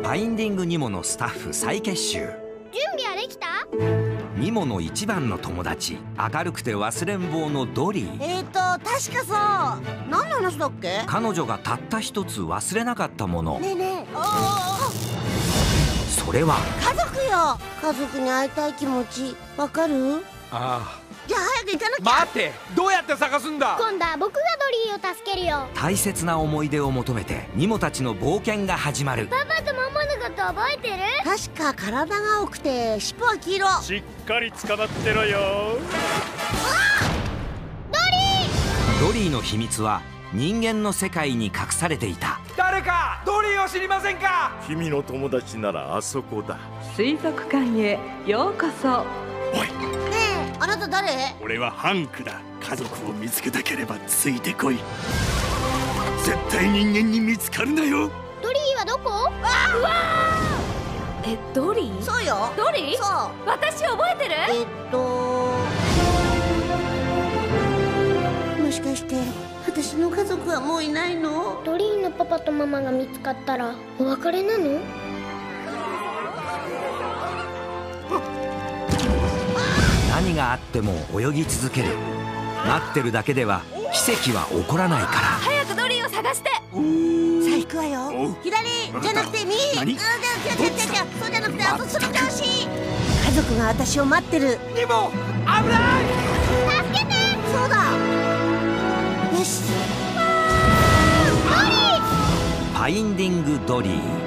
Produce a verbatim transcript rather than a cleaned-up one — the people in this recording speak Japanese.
ファインディングニモのスタッフ再結集。 準備はできた？ ニモの一番の友達、明るくて忘れん坊のドリー。 えーと確かさ、何の話だっけ？ 彼女がたった一つ忘れなかったもの。 ねえねえ、あそれは家族よ。家族に会いたい気持ちわかる？ あじゃあ早く行かなきゃ。 あ、待って、どうやって探すんだ？ 今度は僕がドリーを助けるよ。 大切な思い出を求めてニモたちの冒険が始まる。 パパとママのこと覚えてる？ 確か体が青くて尻尾は黄色。 しっかり捕まってろよ。 ドリーの秘密は人間の世界に隠されていた。 誰かドリーを知りませんか？ 君の友達ならあそこだ。 水族館へようこそ。 おい、 ねえ、あなた誰？ 俺はハンクだ。家族を見つけたければついてこい。絶対人間に見つかるなよ。 ドリーはどこ？ あうわえ、ドリー？ そうよ。 ドリー？ そう。 私覚えてる？ えっともしかして私の家族はもういないの？ ードリーのパパとママが見つかったらお別れなの？ 何があっても泳ぎ続ける。待ってるだけでは奇跡は起こらないから。 早くドリーを探して。 さあ行くわよ。 おう左じゃなくて右。 何？ うん、じゃじゃじゃじゃそうじゃなくてあとその調子。家族が私を待ってる。 ニモ、危ない！ 助けて！ そうだ。よし。 ファインディングドリー。